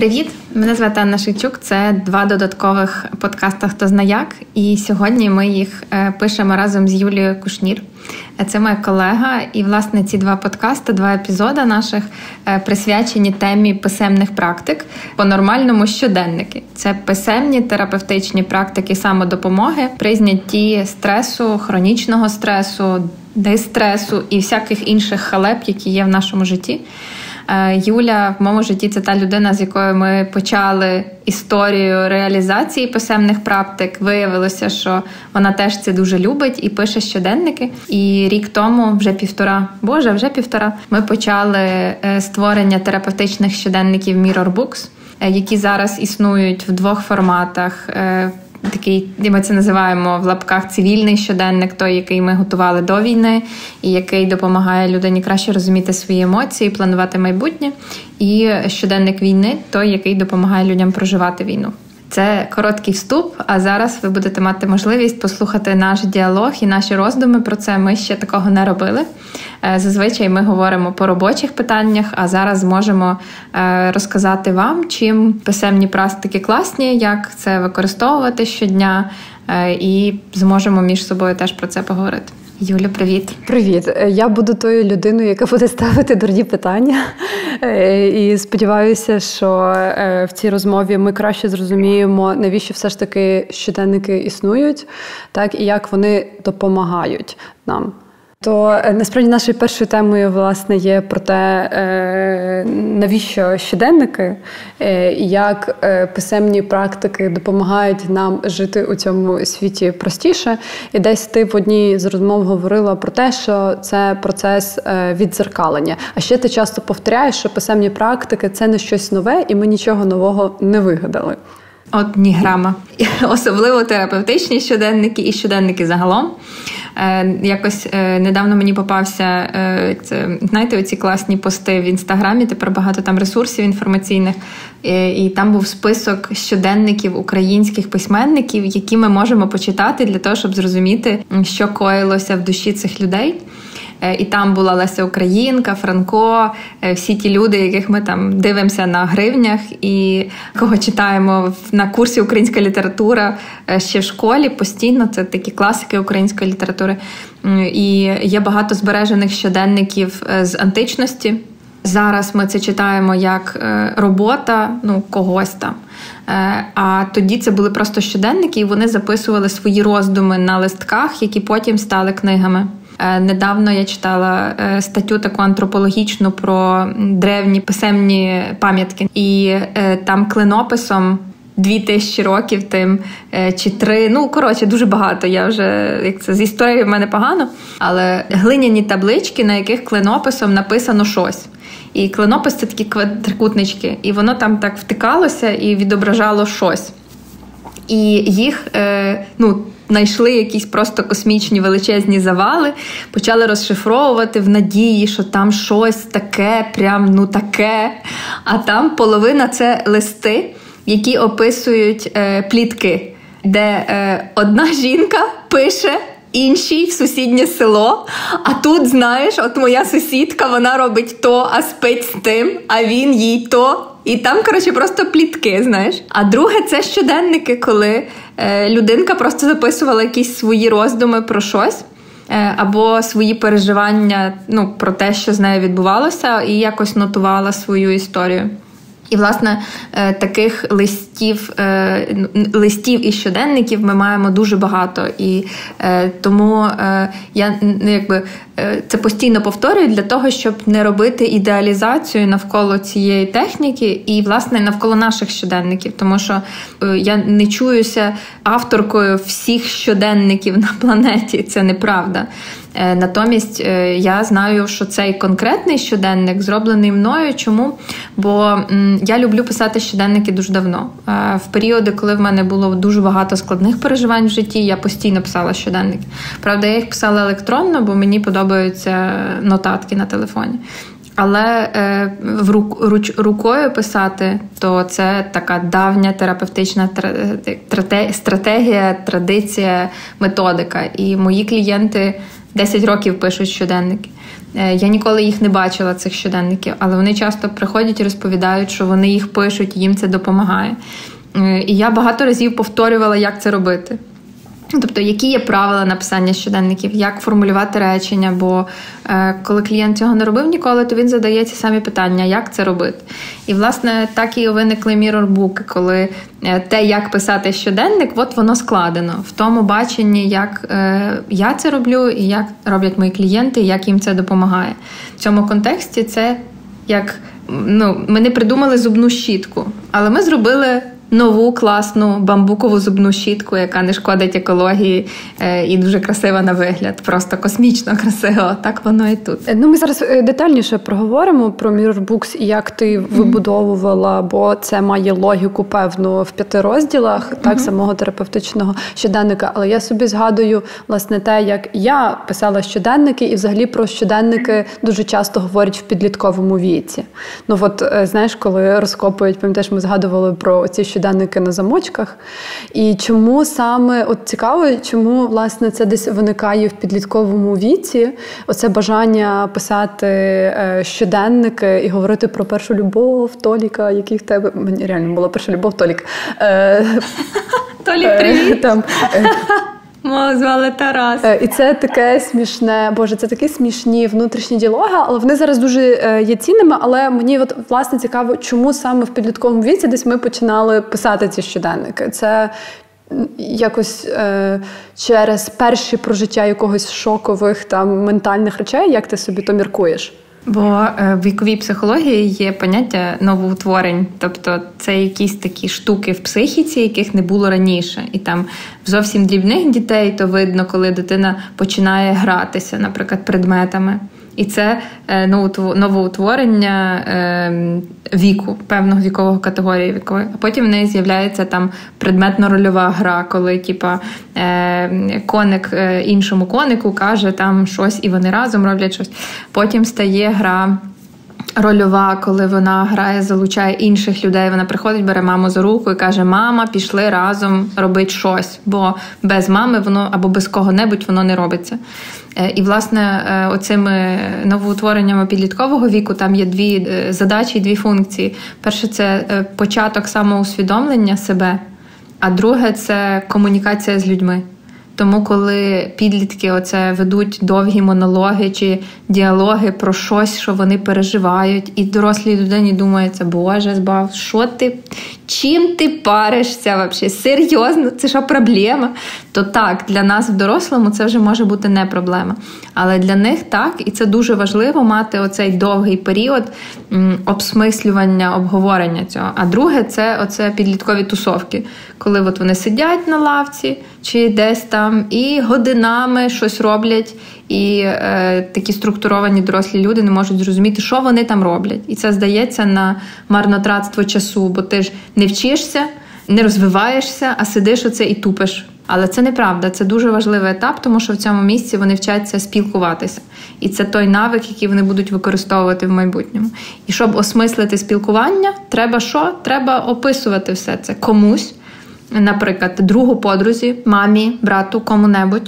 Привіт! Мене звати Анна Шевчук. Це 2 додаткових подкаста «Хто зна як». І сьогодні ми їх пишемо разом з Юлією Кушнір. Це моя колега. І, власне, ці 2 подкасти, 2 епізоди наших присвячені темі писемних практик, по-нормальному щоденники. Це писемні терапевтичні практики самодопомоги при знятті стресу, хронічного стресу, дистресу і всяких інших халеп, які є в нашому житті. Юля в моєму житті – це та людина, з якою ми почали історію реалізації писемних практик. Виявилося, що вона теж це дуже любить і пише щоденники. І рік тому, вже півтора, ми почали створення терапевтичних щоденників Mirror Books, які зараз існують в 2 форматах. Такий, ми це називаємо в лапках цивільний щоденник, той, який ми готували до війни, і який допомагає людині краще розуміти свої емоції, планувати майбутнє. І щоденник війни, той, який допомагає людям проживати війну. Це короткий вступ, а зараз ви будете мати можливість послухати наш діалог і наші роздуми про це. Ми ще такого не робили. Зазвичай ми говоримо по робочих питаннях, а зараз зможемо розказати вам, чим писемні практики класні, як це використовувати щодня, і зможемо між собою теж про це поговорити. Юля, привіт. Привіт. Я буду тою людиною, яка буде ставити дурні питання. І сподіваюся, що в цій розмові ми краще зрозуміємо, навіщо все ж таки щоденники існують, так, і як вони допомагають нам. То насправді нашою першою темою, власне, є про те, навіщо щоденники, як писемні практики допомагають нам жити у цьому світі простіше. І десь ти в одній з розмов говорила про те, що це процес віддзеркалення. А ще ти часто повторяєш, що писемні практики – це не щось нове, і ми нічого нового не вигадали. От ні грама. Особливо терапевтичні щоденники і щоденники загалом. Якось недавно мені попався, знаєте, оці класні пости в Інстаграмі, тепер багато там ресурсів інформаційних, і там був список щоденників українських письменників, які ми можемо почитати для того, щоб зрозуміти, що коїлося в душі цих людей. І там була Леся Українка, Франко, всі ті люди, яких ми там дивимося на гривнях і кого читаємо на курсі «Українська література» ще в школі постійно. Це такі класики української літератури. І є багато збережених щоденників з античності. Зараз ми це читаємо як робота, когось там. А тоді це були просто щоденники, і вони записували свої роздуми на листках, які потім стали книгами. Недавно я читала статтю таку антропологічну про древні писемні пам'ятки. І там клинописом 2000 років тим, чи 3, дуже багато. Я вже, з історією в мене погано, але глиняні таблички, на яких клинописом написано щось. І клинопис – це такі трикутнички, і воно там так втикалося і відображало щось. І їх, знайшли якісь просто космічні величезні завали, почали розшифровувати в надії, що там щось таке, таке. А там половина – це листи, які описують плітки, де одна жінка пише іншій в сусіднє село, а тут, знаєш, от моя сусідка, вона робить то, а спить з тим, а він їй то. І там, просто плітки, знаєш. А друге – це щоденники, коли людинка просто записувала якісь свої роздуми про щось, або свої переживання, про те, що з нею відбувалося, і якось нотувала свою історію. І, власне, таких листів і щоденників ми маємо дуже багато. І тому я це постійно повторюю для того, щоб не робити ідеалізацію навколо цієї техніки і, власне, навколо наших щоденників. Тому що я не чуюся авторкою всіх щоденників на планеті. Це неправда. Натомість я знаю, що цей конкретний щоденник зроблений мною. Чому? Бо я люблю писати щоденники дуже давно. В періоди, коли в мене було дуже багато складних переживань в житті, я постійно писала щоденники. Правда, я їх писала електронно, бо мені подобаються нотатки на телефоні. Але рукою писати, то це така давня терапевтична стратегія, традиція, методика. І мої клієнти 10 років пишуть щоденники. Я ніколи їх не бачила, цих щоденників, але вони часто приходять і розповідають, що вони їх пишуть, і їм це допомагає. І я багато разів повторювала, як це робити. Тобто, які є правила написання щоденників, як формулювати речення, бо коли клієнт цього не робив ніколи, то він задає ці самі питання, як це робити. І, власне, так і виникли мірорбуки, коли те, як писати щоденник, от воно складено в тому баченні, як я це роблю, і як роблять мої клієнти, і як їм це допомагає. В цьому контексті це як, ми не придумали зубну щітку, але ми зробили нову класну бамбукову зубну щітку, яка не шкодить екології і дуже красива на вигляд. Просто космічно красиво. Так воно і тут. Ми зараз детальніше проговоримо про Mirrorbooks і як ти вибудовувала, бо це має логіку певну в 5 розділах, так, самого терапевтичного щоденника. Але я собі згадую, власне, те, як я писала щоденники, і взагалі про щоденники дуже часто говорять в підлітковому віці. Знаєш, коли розкопують, пам'ятаєш, ми згадували про ці щоденники на замочках. І чому саме, цікаво, чому, власне, це десь виникає в підлітковому віці, оце бажання писати щоденники і говорити про першу любов Толіка, який в тебе... Мені реально була перша любов Толік. Толік, привіт! Мого звали Тарас. І це таке смішне, Боже, це такі смішні внутрішні діалоги, але вони зараз дуже є цінними, але мені власне цікаво, чому саме в підлітковому віці десь ми починали писати ці щоденники. Це якось через перші прожиття якогось шокових ментальних речей, як ти собі то міркуєш? Бо в віковій психології є поняття новоутворень, тобто це якісь такі штуки в психіці, яких не було раніше. І там в зовсім дрібних дітей то видно, коли дитина починає гратися, наприклад, предметами. І це новоутворення віку, певного вікового категорії вікової. А потім в неї з'являється там предметно-рольова гра, коли коник іншому конику каже там щось, і вони разом роблять щось. Потім стає гра рольова, коли вона грає, залучає інших людей. Вона приходить, бере маму за руку і каже: мама, пішли разом робити щось, бо без мами воно або без кого-небудь воно не робиться. І, власне, оцими новоутвореннями підліткового віку там є 2 задачі і 2 функції. Перше – це початок самоусвідомлення себе, а друге – це комунікація з людьми. Тому, коли підлітки ведуть довгі монологи чи діалоги про щось, що вони переживають, і дорослій людині думається: Боже, збав, що ти, чим ти паришся вообще? Серйозно? Це що, проблема? То так, для нас в дорослому це вже може бути не проблема. Але для них так, і це дуже важливо мати оцей довгий період обсмислювання, обговорення цього. А друге – це підліткові тусовки, коли вони сидять на лавці чи десь там і годинами щось роблять, і такі структуровані дорослі люди не можуть зрозуміти, що вони там роблять. І це здається на марнотратство часу, бо ти ж не вчишся, не розвиваєшся, а сидиш і тупиш. Але це неправда, це дуже важливий етап, тому що в цьому місці вони вчаться спілкуватися. І це той навик, який вони будуть використовувати в майбутньому. І щоб осмислити спілкування, треба що? Треба описувати все це комусь, наприклад, другу подрузі, мамі, брату, кому-небудь.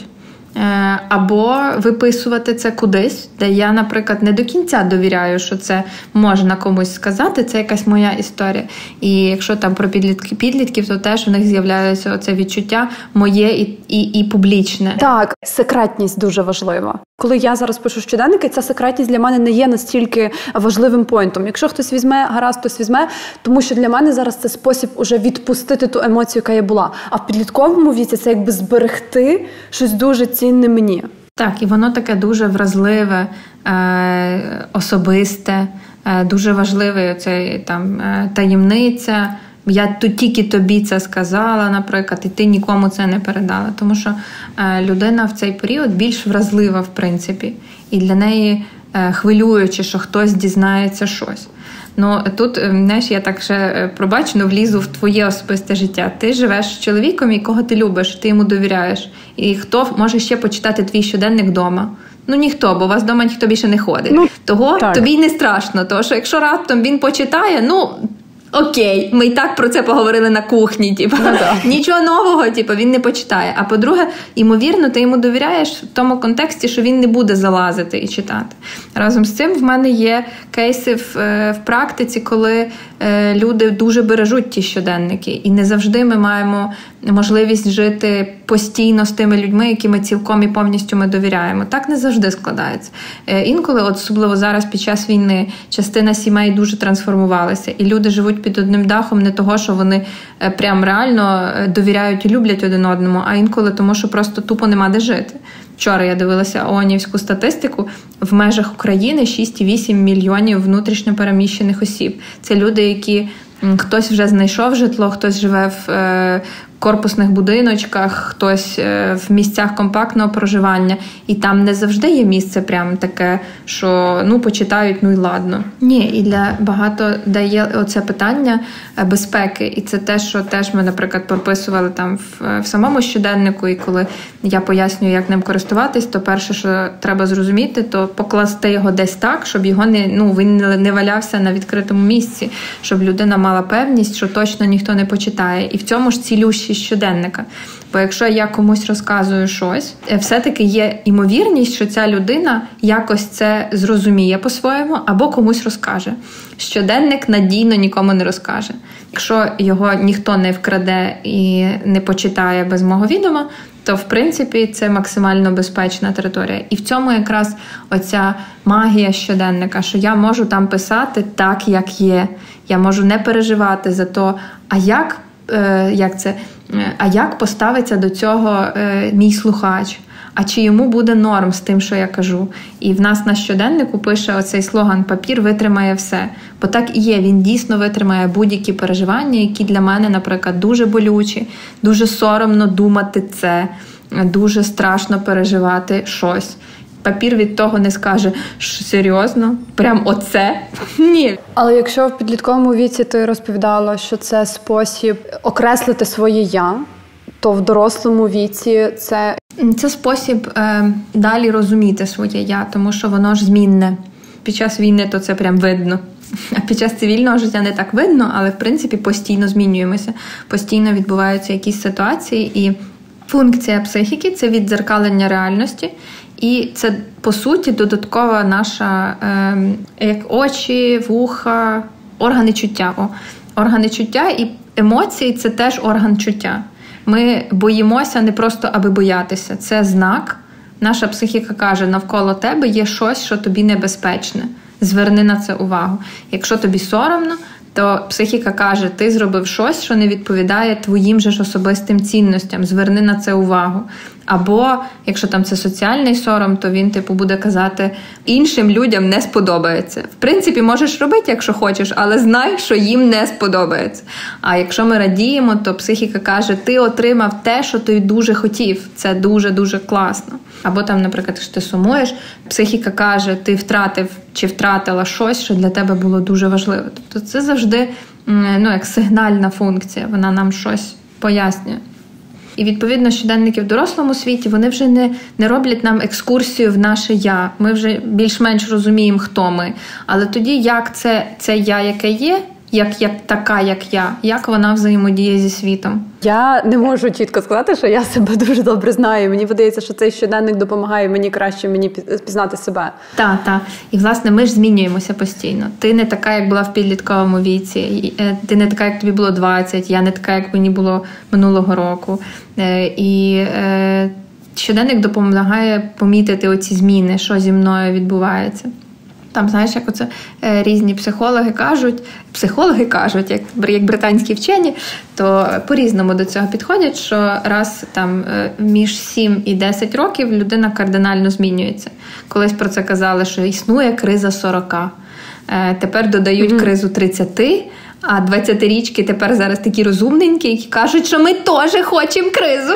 Або виписувати це кудись, де я, наприклад, не до кінця довіряю, що це можна комусь сказати, це якась моя історія. І якщо там про підлітків, то теж у них з'являється оце відчуття моє і публічне. Так, секретність дуже важлива. Коли я зараз пишу щоденники, ця секретність для мене не є настільки важливим поінтом. Якщо хтось візьме, гаразд, хтось візьме, тому що для мене зараз це спосіб уже відпустити ту емоцію, яка я була. А в підлітковому віці це якби зберегти щось дуже цінне мені. Так, і воно таке дуже вразливе, особисте, дуже важливе оцей там таємниця. Я тільки тобі це сказала, наприклад, і ти нікому це не передала. Тому що людина в цей період більш вразлива, в принципі. І для неї хвилююче, що хтось дізнається щось. Тут, знаєш, я так ще влізу в твоє особисте життя. Ти живеш з чоловіком, якого ти любиш, ти йому довіряєш. І хто може ще почитати твій щоденник вдома? Ніхто, бо у вас вдома ніхто більше не ходить. Того так. Тобі не страшно, тому що якщо раптом він почитає, окей, ми і так про це поговорили на кухні, нічого нового, він не почитає. А по-друге, ймовірно, ти йому довіряєш в тому контексті, що він не буде залазити і читати. Разом з цим в мене є кейси в практиці, коли люди дуже бережуть ті щоденники. І не завжди ми маємо можливість жити постійно з тими людьми, якими цілком і повністю ми довіряємо. Так не завжди складається. Інколи, особливо зараз під час війни, частина сімей дуже трансформувалася. І люди живуть під одним дахом не того, що вони прям реально довіряють і люблять один одному, а інколи тому, що просто тупо нема де жити. Вчора я дивилася ООНівську статистику. В межах України 6,8 мільйонів внутрішньо переміщених осіб. Це люди, які хтось вже знайшов житло, хтось живе в корпусних будиночках, хтось в місцях компактного проживання. І там не завжди є місце прям таке, що почитають, і ладно. Ні, і для багато дає оце питання безпеки. І це те, що теж ми, наприклад, прописували там в самому щоденнику. І коли я пояснюю, як ним користуватись, то перше, що треба зрозуміти, то покласти його десь так, щоб його він не валявся на відкритому місці, щоб людина мала певність, що точно ніхто не почитає. І в цьому ж цілющість щоденника. Бо якщо я комусь розказую щось, все-таки є ймовірність, що ця людина якось це зрозуміє по-своєму або комусь розкаже. Щоденник надійно нікому не розкаже. Якщо його ніхто не вкраде і не почитає без мого відома, то, в принципі, це максимально безпечна територія. І в цьому якраз оця магія щоденника, що я можу там писати так, як є. Я можу не переживати за то, а як поставиться до цього мій слухач? А чи йому буде норм з тим, що я кажу? І в нас на щоденнику пише оцей слоган «Папір витримає все». Бо так і є, він дійсно витримає будь-які переживання, які для мене, наприклад, дуже болючі, дуже соромно думати це, дуже страшно переживати щось. Папір від того не скаже, що серйозно? Прям оце? Ні. Але якщо в підлітковому віці ти розповідала, що це спосіб окреслити своє «я», то в дорослому віці це... Це спосіб далі розуміти своє «я», тому що воно ж змінне. Під час війни то це прям видно. А під час цивільного життя не так видно, але, в принципі, постійно змінюємося. Постійно відбуваються якісь ситуації, і функція психіки – це віддзеркалення реальності. І це, по суті, додаткова наша, як очі, вуха, органи чуття. Органи чуття і емоції – це теж орган чуття. Ми боїмося не просто аби боятися. Це знак. Наша психіка каже, навколо тебе є щось, що тобі небезпечне. Зверни на це увагу. Якщо тобі соромно, то психіка каже, ти зробив щось, що не відповідає твоїм же ж особистим цінностям. Зверни на це увагу. Або, якщо там це соціальний сором, то він, буде казати, іншим людям не сподобається. В принципі, можеш робити, якщо хочеш, але знай, що їм не сподобається. А якщо ми радіємо, то психіка каже, ти отримав те, що ти дуже хотів. Це дуже-дуже класно. Або там, наприклад, якщо ти сумуєш, психіка каже, ти втратив чи втратила щось, що для тебе було дуже важливо. Тобто це завжди як сигнальна функція, вона нам щось пояснює. І, відповідно, щоденники в дорослому світі, вони вже не роблять нам екскурсію в наше «я». Ми вже більш-менш розуміємо, хто ми. Але тоді, як це «я», яке є, як така, як я, як вона взаємодіє зі світом? Я не можу чітко сказати, що я себе дуже добре знаю. Мені видається, що цей щоденник допомагає мені краще пізнати себе. Так. І, власне, ми ж змінюємося постійно. Ти не така, як була в підлітковому віці. Ти не така, як тобі було 20. Я не така, як мені було минулого року. І щоденник допомагає помітити оці зміни, що зі мною відбувається. Там, знаєш, як оце різні психологи кажуть, як британські вчені, то по-різному до цього підходять, що раз там між 7 і 10 років людина кардинально змінюється. Колись про це казали, що існує криза 40. Тепер додають кризу 30, а 20-річки тепер зараз такі розумненькі, які кажуть, що ми теж хочемо кризу.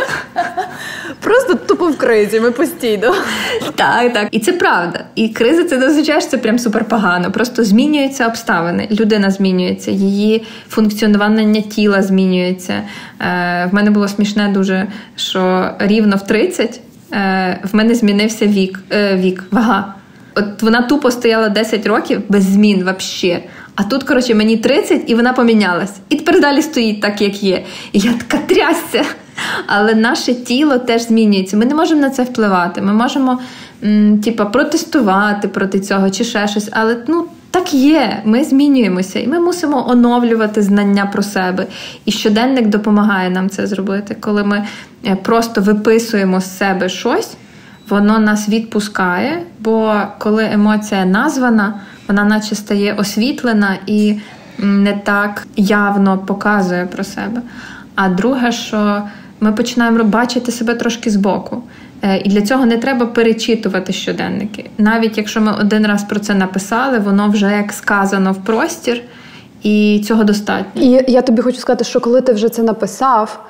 Просто тупо в кризі, ми постійно. Так. І це правда. І криза це не означає, що це прям супер погано. Просто змінюються обставини. Людина змінюється, її функціонування тіла змінюється. В мене було смішне дуже, що рівно в 30 в мене змінився вага. От вона тупо стояла 10 років без змін вообще. А тут, коротше, мені 30, і вона помінялась. І тепер далі стоїть так, як є. І я така трясся. Але наше тіло теж змінюється. Ми не можемо на це впливати. Ми можемо, протестувати проти цього чи ще щось. Але, так є. Ми змінюємося. І ми мусимо оновлювати знання про себе. І щоденник допомагає нам це зробити. Коли ми просто виписуємо з себе щось, воно нас відпускає. Бо коли емоція названа, вона наче стає освітлена і не так явно показує про себе. А друге, що ми починаємо бачити себе трошки збоку. І для цього не треба перечитувати щоденники. Навіть якщо ми один раз про це написали, воно вже як сказано в простір, і цього достатньо. І я тобі хочу сказати, що коли ти вже це написав,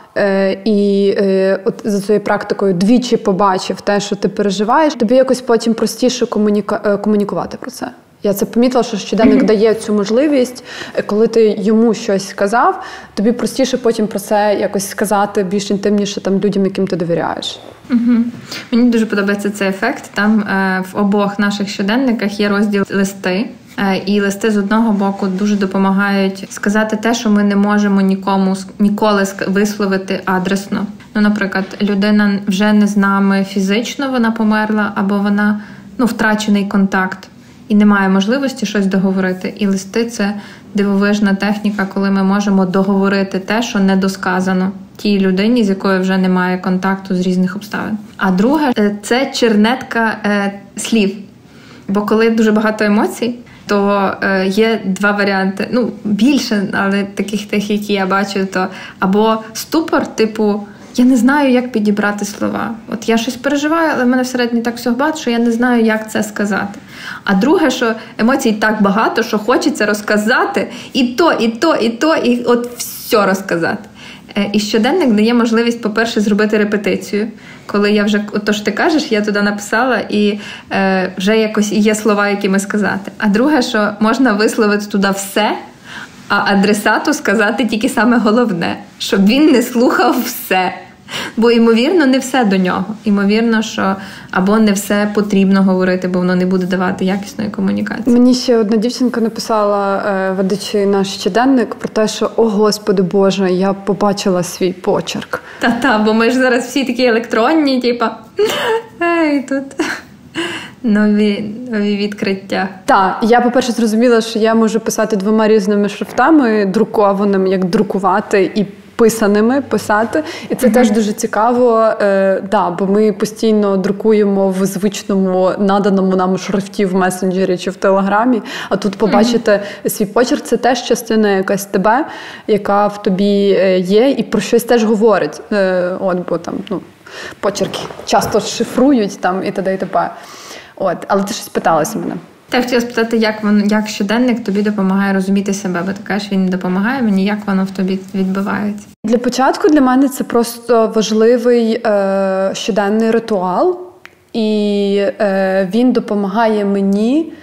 от за цією практикою двічі побачив те, що ти переживаєш, тобі якось потім простіше комунікувати про це. Я це помітила, що щоденник дає цю можливість, коли ти йому щось сказав, тобі простіше потім про це якось сказати більш інтимніше там людям, яким ти довіряєш. Мені дуже подобається цей ефект. Там в обох наших щоденниках є розділ «Листи». І листи з одного боку дуже допомагають сказати те, що ми не можемо ніколи висловити адресно. Наприклад, людина вже не з нами фізично, вона померла, або вона втрачений контакт. І немає можливості щось договорити. І листи – це дивовижна техніка, коли ми можемо договорити те, що недосказано тій людині, з якою вже немає контакту з різних обставин. А друге – це чернетка слів. Бо коли дуже багато емоцій, то є два варіанти. Більше, але таких, які я бачу, то або ступор, типу, я не знаю, як підібрати слова. От я щось переживаю, але в мене всередині так всього багато, що я не знаю, як це сказати. А друге, що емоцій так багато, що хочеться розказати і то, і от все розказати. І щоденник дає можливість, по-перше, зробити репетицію. Коли я вже, то ж ти кажеш, я туди написала, і вже якось є слова, якими сказати. А друге, що можна висловити туди все, а адресату сказати тільки саме головне, щоб він не слухав все. Бо, ймовірно, не все до нього. Ймовірно, що або не все потрібно говорити, бо воно не буде давати якісної комунікації. Мені ще одна дівчинка написала, ведучи наш щоденник, про те, що «О, Господи Боже, я побачила свій почерк». Бо ми ж зараз всі такі електронні, тут нові відкриття. Так, я, по-перше, зрозуміла, що я можу писати двома різними шрифтами, друкованими, як друкувати, і писаними писати. І це теж дуже цікаво, бо ми постійно друкуємо в звичному, наданому нам шрифті в месенджері чи в Телеграмі, а тут побачити свій почерк – це теж частина якась тебе, яка в тобі є і про щось теж говорить. Бо там, почерки часто шифрують і т.д. і т.п. Але ти щось питалася мене. Я хотіла спитати, як щоденник тобі допомагає розуміти себе, бо ти кажеш, він не допомагає мені, як воно в тобі відбувається? Для початку для мене це просто важливий щоденний ритуал, і він допомагає мені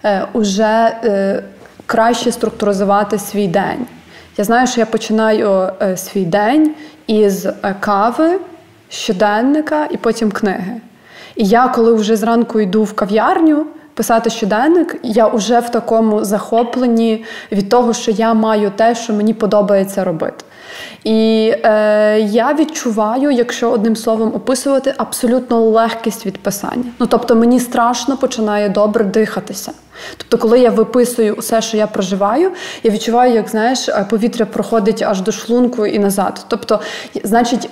уже краще структуризувати свій день. Я знаю, що я починаю свій день із кави, щоденника і потім книги. І я, коли вже зранку йду в кав'ярню писати щоденник, я вже в такому захопленні від того, що я маю те, що мені подобається робити. І я відчуваю, якщо одним словом описувати, абсолютно легкість від писання. Тобто мені страшно починає добре дихатися. Тобто, коли я виписую усе, що я проживаю, я відчуваю, як, повітря проходить аж до шлунку і назад. Тобто, значить,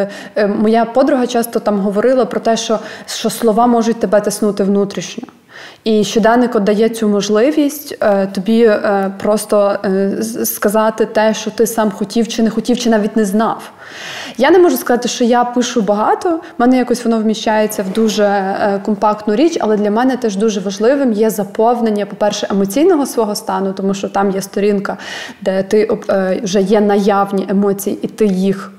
моя подруга часто там говорила про те, що слова можуть тебе тиснути внутрішньо. І щоденник дає цю можливість тобі просто сказати те, що ти сам хотів чи не хотів, чи навіть не знав. Я не можу сказати, що я пишу багато, в мене якось воно вміщається в дуже компактну річ, але для мене теж дуже важливим є заповнення, по-перше, емоційного свого стану, тому що там є сторінка, де ти вже є наявні емоції, і ти їх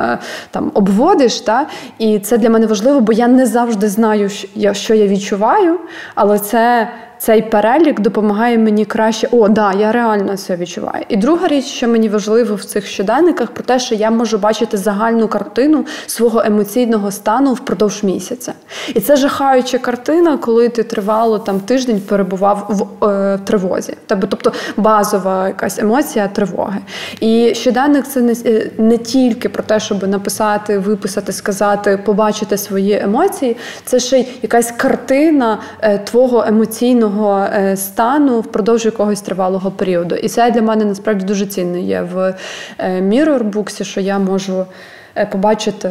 обводиш. І це для мене важливо, бо я не завжди знаю, що я відчуваю, але це цей перелік допомагає мені краще, я реально це відчуваю. І друга річ, що мені важливо в цих щоденниках, про те, що я можу бачити загальну картину свого емоційного стану впродовж місяця. І це жахаюча картина, коли ти тривало тиждень перебував в тривозі. Тобто базова якась емоція тривоги. І щоденник – це не тільки про те, щоб написати, виписати, сказати, побачити свої емоції, це ще й якась картина твого емоційного стану впродовж якогось тривалого періоду. І це для мене насправді дуже цінно є в Mirror Books, що я можу побачити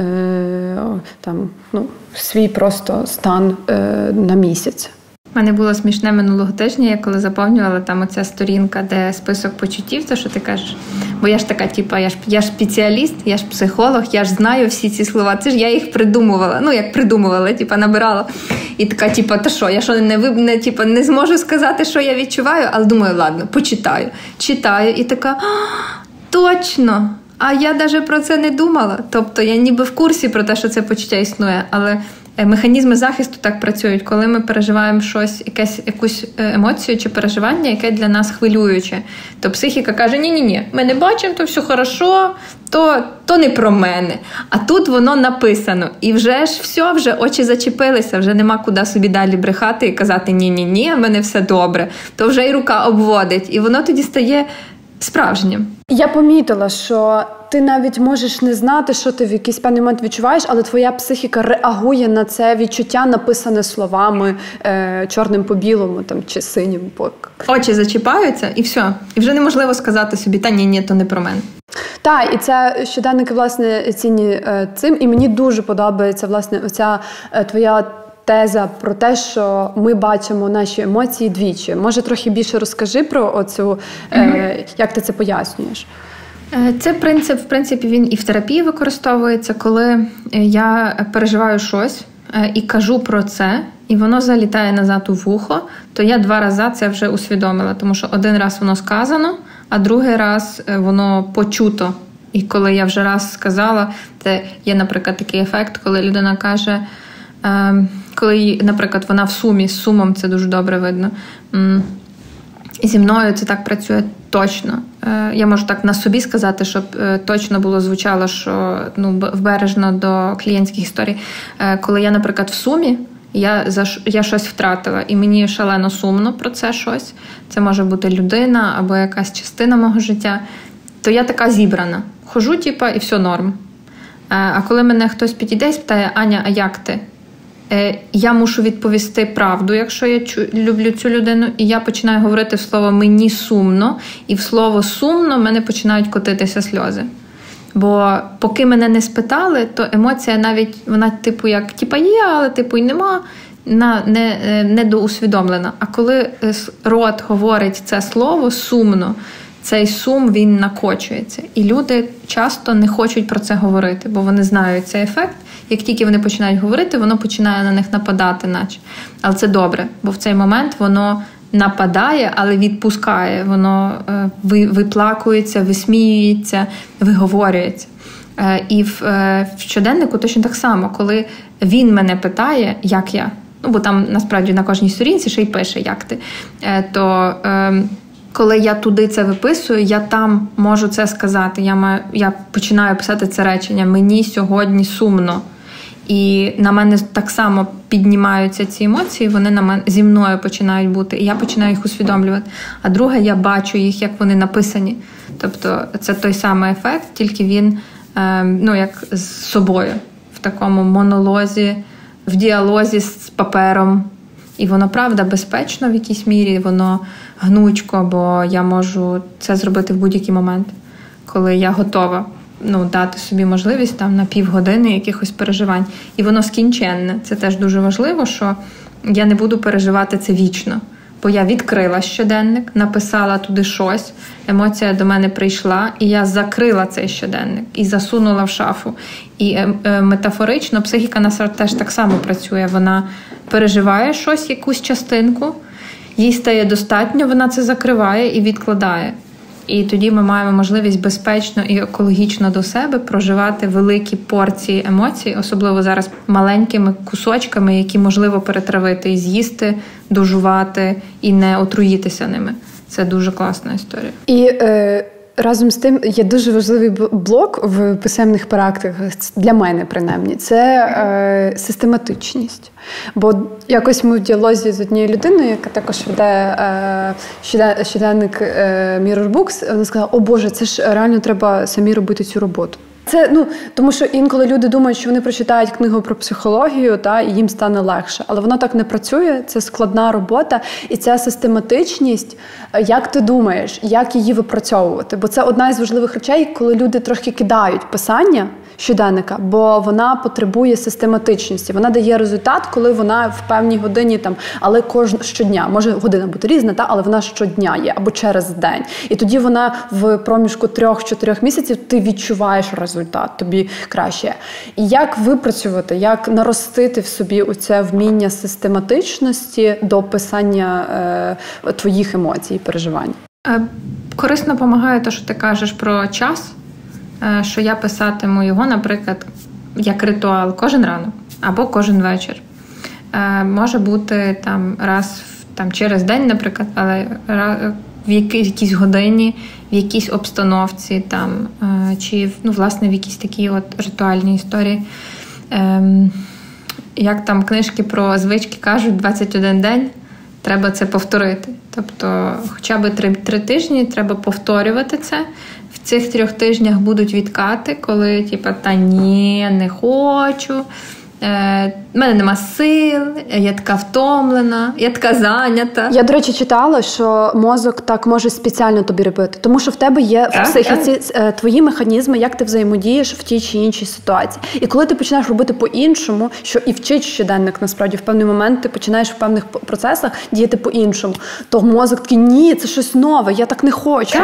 свій просто стан на місяць. У мене було смішне минулого тижня, я коли заповнювала там оця сторінка, де список почуттів, це що ти кажеш. Бо я ж така, я ж спеціаліст, я ж психолог, я ж знаю всі ці слова. Це ж я їх придумувала. Набирала. І така, та що, я що не зможу сказати, що я відчуваю, але думаю, ладно, почитаю. Читаю і така, точно! А я навіть про це не думала. Тобто я ніби в курсі про те, що це почуття існує, але механізми захисту так працюють. Коли ми переживаємо якусь емоцію чи переживання, яке для нас хвилююче, то психіка каже, ні, ми не бачимо, то все хорошо, то не про мене. А тут воно написано. І вже очі зачепилися, вже нема куди собі далі брехати і казати, ні, в мене все добре. То вже й рука обводить. І воно тоді стає справжнім. Я помітила, що ти навіть можеш не знати, що ти в якийсь певний момент відчуваєш, але твоя психіка реагує на це відчуття, написане словами чорним по білому чи синім по... Очі зачіпаються і все. І вже неможливо сказати собі, ні, то не про мене. Так, і це щоденники, власне, цінні цим. І мені дуже подобається, власне, оця твоя теза про те, що ми бачимо наші емоції двічі. Може, трохи більше розкажи про оцю, як ти це пояснюєш? Це принцип, в принципі, він і в терапії використовується, коли я переживаю щось і кажу про це, і воно залітає назад у вухо, то я 2 рази це вже усвідомила, тому що 1 раз воно сказано, а 2 раз воно почуто. І коли я вже раз сказала, це є, наприклад, такий ефект, коли людина каже, коли, наприклад, вона в сумі, з сумом це дуже добре видно, зі мною це так працює точно. Я можу так на собі сказати, щоб точно було звучало, що вбережно до клієнтських історій. Коли я, наприклад, в сумі, я щось втратила, і мені шалено сумно про це щось. Це може бути людина або якась частина мого життя. То я така зібрана. Хожу, і все норм. А коли мене хтось підійде і спитає, Аня, а як ти? Я мушу відповісти правду, якщо я люблю цю людину, і я починаю говорити в слово «мені сумно», і в слово «сумно» в мене починають котитися сльози. Бо поки мене не то емоція навіть, вона є, але й нема, недоусвідомлена. А коли рот говорить це слово «сумно», цей сум, він накочується. І люди часто не хочуть про це говорити, бо вони знають цей ефект. Як тільки вони починають говорити, воно починає на них нападати наче. Але це добре, бо в цей момент воно нападає, але відпускає. Воно виплакується, висміюється, виговорюється. І в щоденнику точно так само, коли він мене питає, як я, бо там насправді на кожній сторінці ще й пише, як ти, то... Коли я туди це виписую, я там можу це сказати. Я починаю писати це речення. Мені сьогодні сумно. І на мене так само піднімаються ці емоції, вони зі мною починають бути. І я починаю їх усвідомлювати. А друге, я бачу їх, як вони написані. Тобто це той самий ефект, тільки він як з собою. В такому монолозі, в діалозі з папером. І воно, правда, безпечно в якійсь мірі, воно гнучко, бо я можу це зробити в будь-який момент, коли я готова дати собі можливість на півгодини якихось переживань. І воно скінченне. Це теж дуже важливо, що я не буду переживати це вічно. Бо я відкрила щоденник, написала туди щось, емоція до мене прийшла, і я закрила цей щоденник і засунула в шафу. І метафорично психіка на теж так само працює. Вона переживає щось, якусь частинку, їй стає достатньо, вона це закриває і відкладає. І тоді ми маємо можливість безпечно і екологічно до себе проживати великі порції емоцій, особливо зараз маленькими кусочками, які можливо перетравити і з'їсти, дожувати і не отруїтися ними. Це дуже класна історія. І разом з тим є дуже важливий блок в писемних практиках, для мене принаймні, це систематичність. Бо якось ми в діалозі з однією людиною, яка також веде щоденник Mirror Books, вона сказала: о Боже, це ж реально треба самі робити цю роботу. Це, тому що інколи люди думають, що вони прочитають книгу про психологію, і їм стане легше. Але воно так не працює, це складна робота. І ця систематичність, як ти думаєш, як її випрацьовувати? Бо це одна із важливих речей, коли люди трохи кидають писання щоденника, бо вона потребує систематичності. Вона дає результат, коли вона в певній годині, але щодня. Може година бути різна, але вона щодня є, або через день. І тоді вона в проміжку 3-4 місяців ти відчуваєш результат, тобі краще. І як випрацювати, як наростити в собі оце вміння систематичності до писання твоїх емоцій і переживань? Корисно допомагає те, що ти кажеш про час, що я писатиму його, наприклад, як ритуал кожен ранок або кожен вечір. Може бути раз через день, наприклад, але в якійсь годині, в якійсь обстановці, чи власне в якійсь такій ритуальній історії. Як книжки про звички кажуть, 21 день треба це повторити. Тобто хоча б 3 тижні треба повторювати це. В цих 3 тижнях будуть відкати, коли та ні, не хочу, в мене нема сил, я така втомлена, я така зайнята. Я, до речі, читала, що мозок так може спеціально тобі робити. Тому що в тебе є в психіці твої механізми, як ти взаємодієш в тій чи іншій ситуації. І коли ти починаєш робити по-іншому, що і вчить щоденник, насправді, в певний момент ти починаєш в певних процесах діяти по-іншому, то мозок такий: ні, це щось нове, я так не хочу.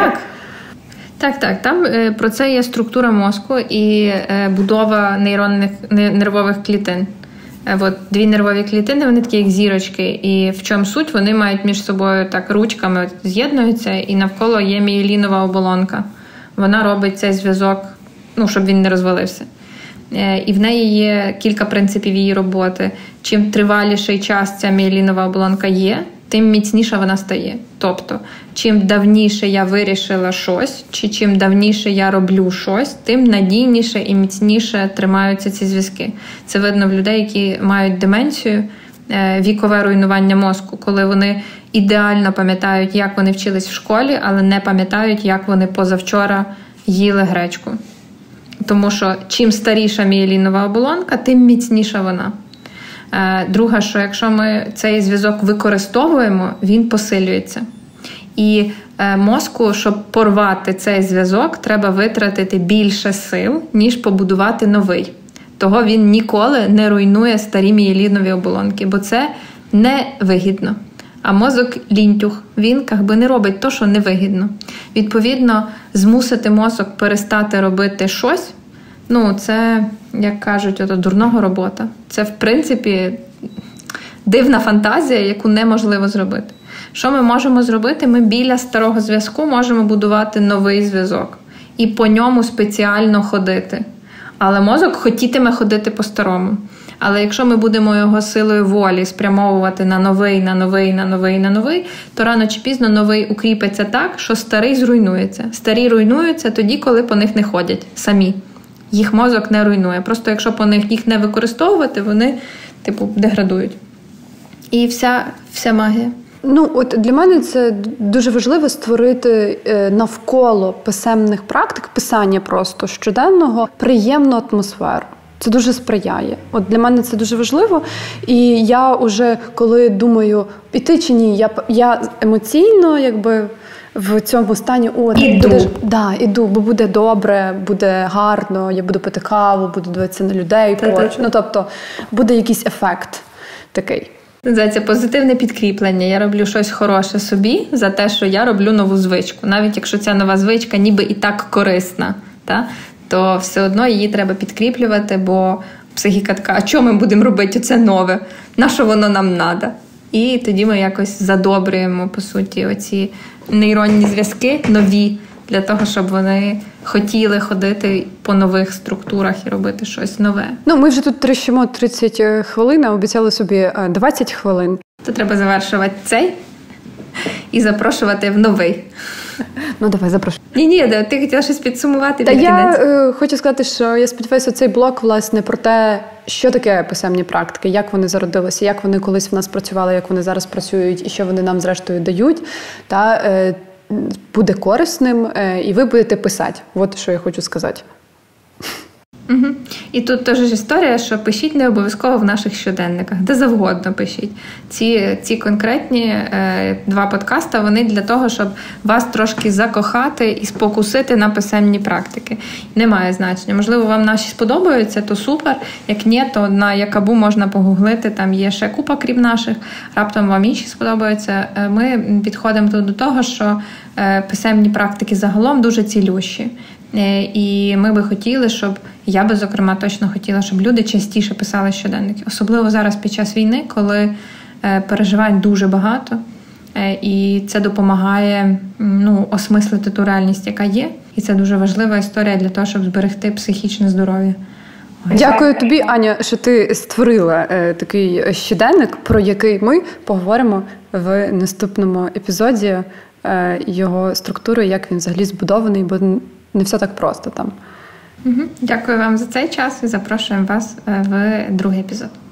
Так. Там про це є структура мозку і будова нервових клітин. 2 нервові клітини, вони такі як зірочки. І в чому суть? Вони мають між собою ручками з'єднуються, і навколо є мієлінова оболонка. Вона робить цей зв'язок, щоб він не розвалився. І в неї є кілька принципів її роботи. Чим триваліший час ця мієлінова оболонка є, тим міцніша вона стає. Тобто, чим давніше я вирішила щось, чи чим давніше я роблю щось, тим надійніше і міцніше тримаються ці зв'язки. Це видно в людей, які мають деменцію, вікове руйнування мозку, коли вони ідеально пам'ятають, як вони вчились в школі, але не пам'ятають, як вони позавчора їли гречку. Тому що чим старіша мієлінова оболонка, тим міцніша вона. Друге, що якщо ми цей зв'язок використовуємо, він посилюється. І мозку, щоб порвати цей зв'язок, треба витратити більше сил, ніж побудувати новий. Того він ніколи не руйнує старі мієлінові оболонки, бо це невигідно. А мозок лінтюх, він не робить то, що невигідно. Відповідно, змусити мозок перестати робити щось, це, як кажуть, дурного робота. Це, в принципі, дивна фантазія, яку неможливо зробити. Що ми можемо зробити? Ми біля старого зв'язку можемо будувати новий зв'язок. І по ньому спеціально ходити. Але мозок хотітиме ходити по-старому. Але якщо ми будемо його силою волі спрямовувати на новий, то рано чи пізно новий укріпиться так, що старий зруйнується. Старі руйнуються тоді, коли по них не ходять самі. Їх мозок не руйнує. Просто якщо по них їх не використовувати, вони, деградують. І вся магія. Для мене це дуже важливо створити навколо писемних практик, писання просто щоденного, приємну атмосферу. Це дуже сприяє. Для мене це дуже важливо. І я вже, коли думаю, іти чи ні, я емоційно, в цьому стані, іду, бо буде добре, буде гарно, я буду пити каву, буду дивитися на людей поруч. Тобто, буде якийсь ефект такий. Це позитивне підкріплення. Я роблю щось хороше собі за те, що я роблю нову звичку. Навіть якщо ця нова звичка ніби і так корисна, то все одно її треба підкріплювати, бо психіка така: а чого ми будемо робити це нове? На що воно нам надо? І тоді ми якось задобрюємо, по суті, оці нейронні зв'язки нові для того, щоб вони хотіли ходити по нових структурах і робити щось нове. Ми вже тут трещимо 30 хвилин, а обіцяли собі 20 хвилин. То треба завершувати цей і запрошувати в новий. Давай, запрошую. Ні, ти хотіла щось підсумувати під кінець. Я хочу сказати, що я сподіваюся, цей блок, власне, про те, що таке писемні практики, як вони зародилися, як вони колись в нас працювали, як вони зараз працюють і що вони нам, зрештою, дають, буде корисним, і ви будете писати. От що я хочу сказати. Угу. І тут теж історія, що пишіть не обов'язково в наших щоденниках, де завгодно пишіть. Ці конкретні 2 подкасти, вони для того, щоб вас трошки закохати і спокусити на писемні практики. Немає значення. Можливо, вам наші сподобаються, то супер. Як ні, то на Якабу можна погуглити, там є ще купа, крім наших. Раптом вам інші сподобаються. Ми підходимо тут до того, що писемні практики загалом дуже цілющі. І ми би хотіли, щоб, я би, зокрема, точно хотіла, щоб люди частіше писали щоденники. Особливо зараз під час війни, коли переживань дуже багато, і це допомагає осмислити ту реальність, яка є. І це дуже важлива історія для того, щоб зберегти психічне здоров'я. Дякую тобі, Аня, що ти створила такий щоденник, про який ми поговоримо в наступному епізоді, його структури, як він взагалі збудований, бо не все так просто там. Дякую вам за цей час і запрошуємо вас в другий епізод.